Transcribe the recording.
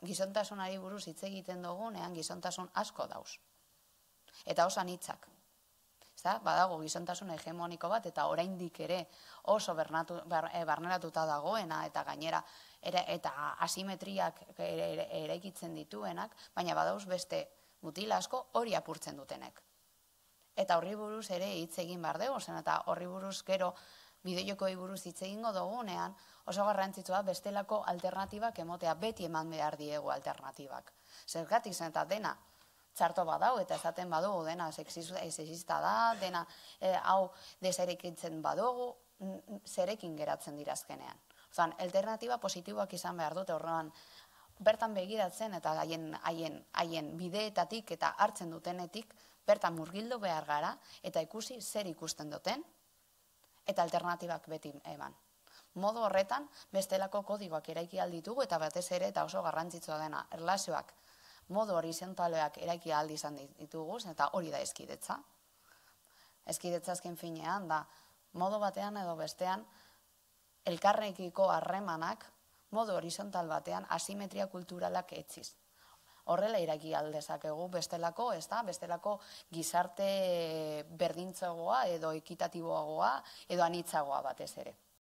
gizontasunari buruz hitz egiten dugunean gizontasun asko dauz. Eta oso anitzak. Badago gizontasun hegemoniko bat eta oraindik ere oso barneratuta dagoena eta gainera eta asimetriak eraikitzen dituenak, baina badauz beste mutil asko hori apurtzen dutenek. Eta horri buruz ere hitz egin behar dugu, eta horri buruz gero bideojokoi buruz hitz egingo dugunean oso garrantzitsua bestelako alternatibak emotea, beti eman behar diegu alternatibak. Zergatik zen eta dena txarto badau eta esaten badugu dena sexista da, dena hau deserekitzen badugu, zerekin geratzen dirazkenean. Alternatiba positiboak izan behar dute horrean bertan begiratzen eta haien bideetatik eta hartzen dutenetik bertan murgildu behar gara eta ikusi zer ikusten duten eta alternatibak beti eman. Modu horretan bestelako kodigoak eraiki alditugu eta batez ere eta oso garrantzitsua dena erlazioak modu horizontaleak eraiki aldi izan ditugu, eta hori da hezkidetza. Hezkidetza azken finean da modu batean edo bestean elkarrekiko harremanak modu horizontal batean asimetria kulturalak etziz. Horrela eraiki aldezakegu bestelako gizarte berdintzagoa edo ekitatiboagoa edo anitzagoa batez ere.